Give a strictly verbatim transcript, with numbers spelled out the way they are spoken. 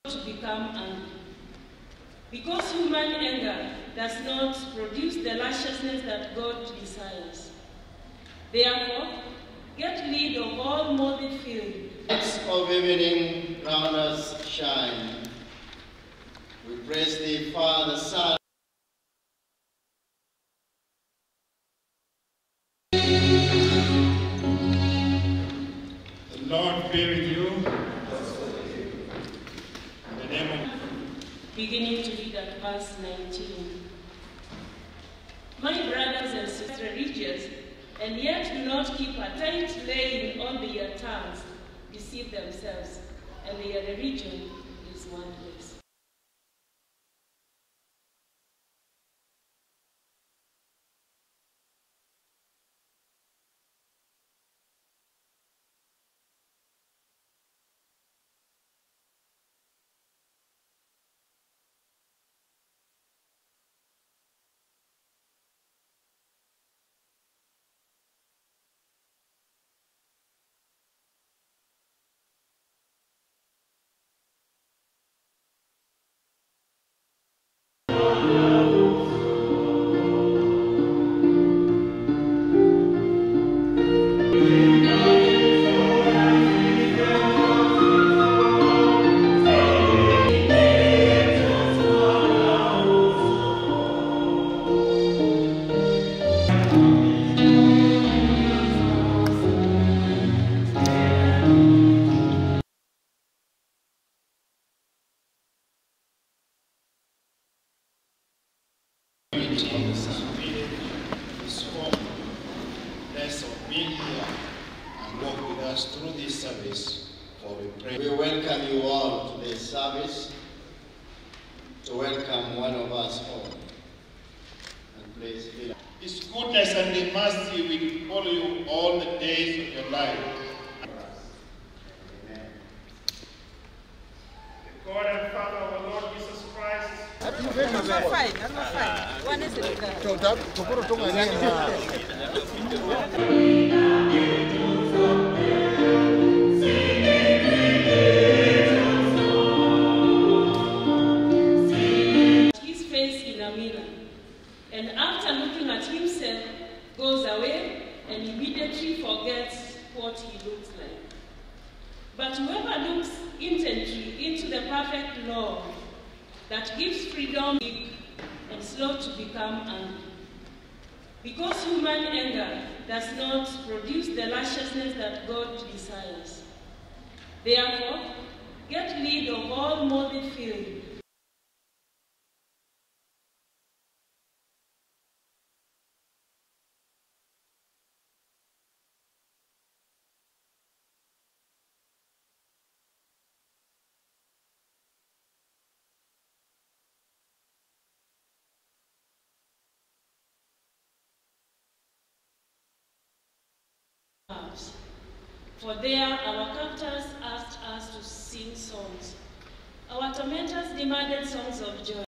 to become angry. Because human anger does not produce the lusciousness that God desires. Therefore, get rid of all morbid feeling. Lights of evening round us shine. We praise thee, Father, Son. The Lord be with you. In the name of... Beginning to read at verse nineteen. My brothers and sisters, religious, and yet do not keep a tight laying on their tongues, deceive themselves, and their religion is worthless. Through this service, for we pray. We welcome you all to this service, to welcome one of us all. And please be. His goodness and His mercy will follow you all the days of your life. Amen. The God and Father of our Lord Jesus Christ. I'm not fine. I'm not fine. One is it? And after looking at himself, goes away and immediately forgets what he looks like. But whoever looks intently into the perfect law that gives freedom and slow to become angry. Because human anger does not produce the lusciousness that God desires. Therefore, get rid of all morbid feeling. For there our captors asked us to sing songs. Our tormentors demanded songs of joy.